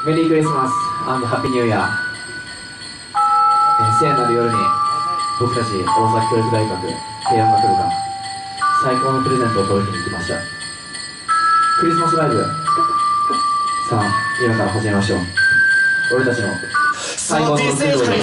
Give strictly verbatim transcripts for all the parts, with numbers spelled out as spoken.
メリークリスマス&ハッピーニューイヤー。聖なる夜に僕たち大崎教育大学軽音楽部が最高のプレゼントを届けに来ました。クリスマスライブ、さあ今から始めましょう。俺たちの最高のプレゼントです。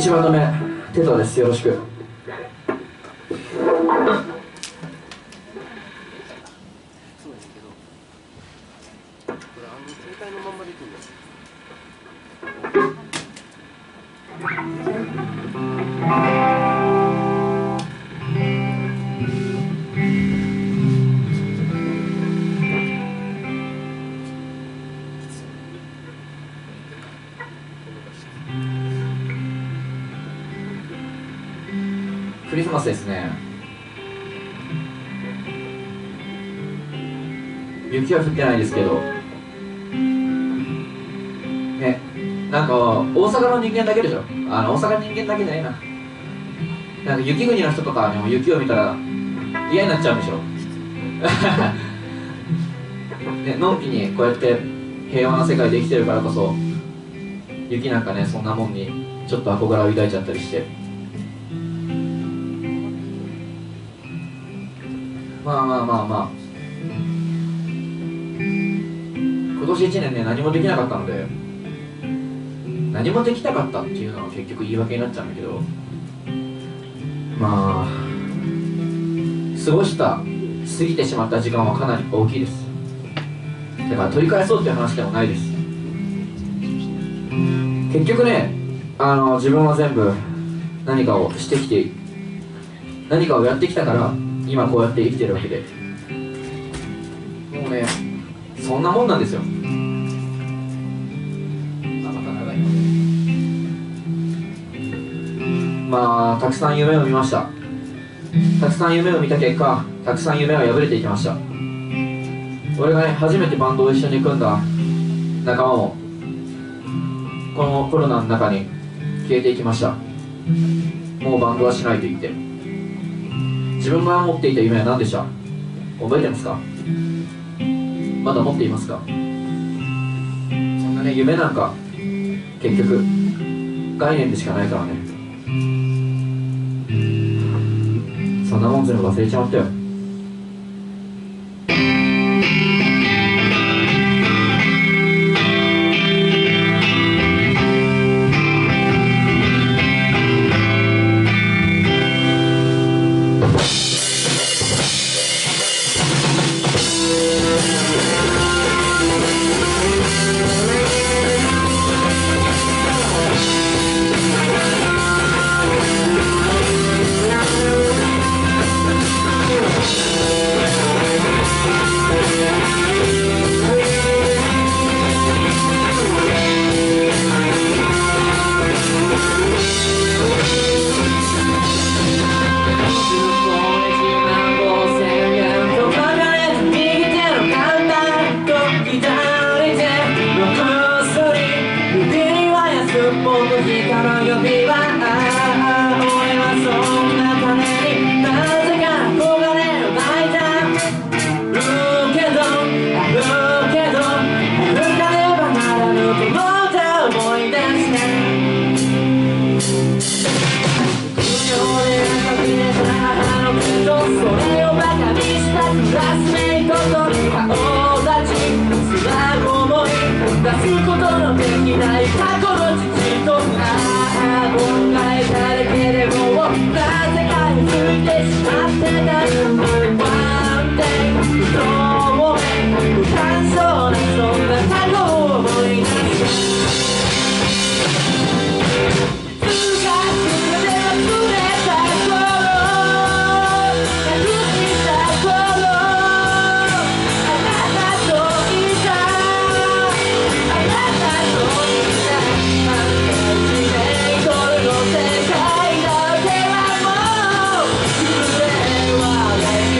ちまとめテトです。よろしく。クリスマスですね。雪は降ってないですけどね、なんか大阪の人間だけでしょ。あの大阪の人間だけじゃないな。なんか雪国の人とかね、雪を見たら嫌になっちゃうんでしょね、のんきにこうやって平和な世界で生きてるからこそ、雪なんかね、そんなもんにちょっと憧れを抱いちゃったりして、まあまあまあまあ、今年いちねんね、何もできなかったので、何もできなかったっていうのは結局言い訳になっちゃうんだけど、まあ過ごした過ぎてしまった時間はかなり大きいです。だから取り返そうっていう話でもないです。結局ね、あの自分は全部何かをしてきて、何かをやってきたから今こうやって生きてるわけで、もうね、そんなもんなんですよ。まあたくさん夢を見ました。たくさん夢を見た結果、たくさん夢は破れていきました。俺がね、初めてバンドを一緒に組んだ仲間もこのコロナの中に消えていきました。もうバンドはしないと言って。自分が持っていた夢は何でした？覚えてますか？まだ持っていますか？そんなね、夢なんか結局概念でしかないからね。そんなもん全部忘れちまったよ。 世界だけはもう揺れはね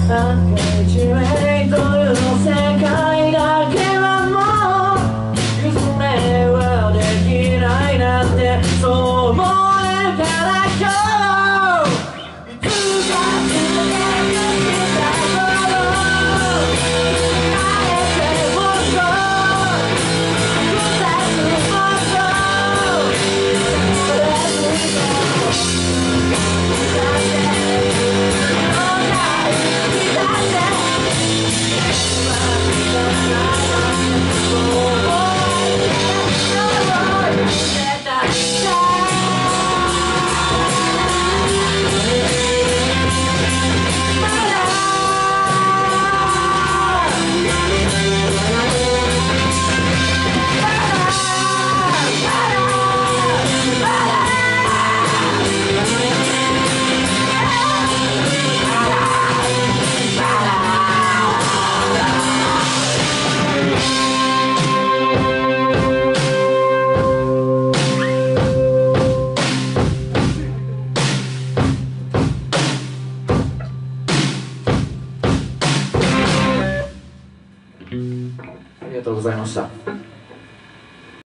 アンケージメイトの世界だけはもう譲れはできないなんてそう思うから今日いつか続けてきた頃あえてもっと二つもっとそれありがとうございました。